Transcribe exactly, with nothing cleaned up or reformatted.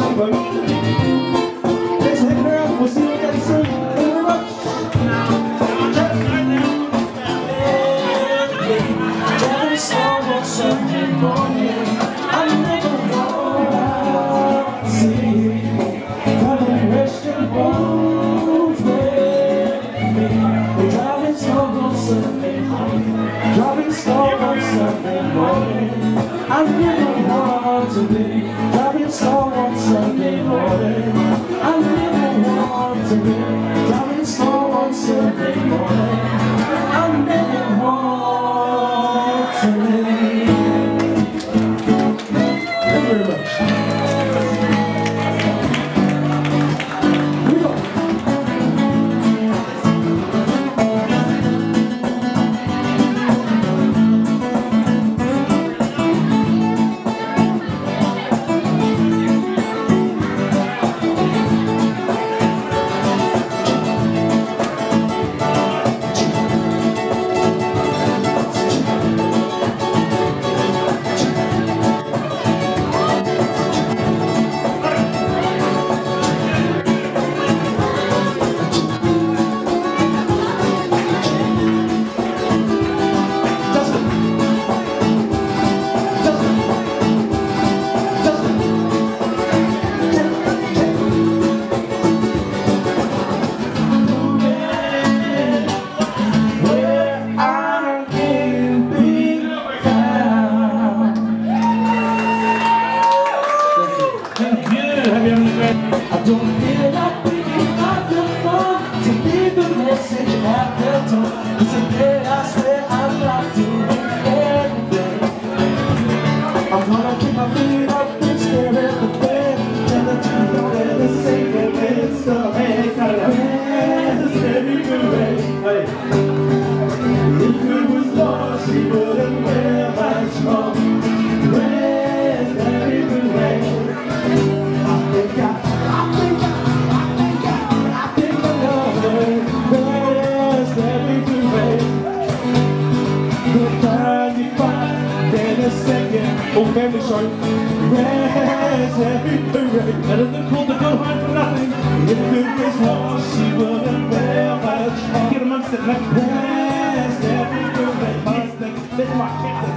Thanks for hanging around. We'll see you again soon. Thank you very much. Driving slow on Sunday morning, I never want to see coming Western roads with me. We're driving slow on Sunday morning, driving slow on Sunday morning. I never want to be driving slow on Sunday morning. I never want to be driving slow on Sunday morning. I never want to be. Thank you very much. Here we go. I don't feel like picking up the phone to leave the message at the tone. It's a day I swear I'd like to be everything. I'm gonna keep my feet up and stare at the bed. Tell the truth, don't let it sink and it's the hand. It's very good rain. If it was lost, she wouldn't wear much more. Where's very good rain? I think I oh, family short. Where's every parade? That isn't cool to go hard for nothing. If it was war, she wouldn't wear much. Get amongst it, like where's every parade? That's my captain.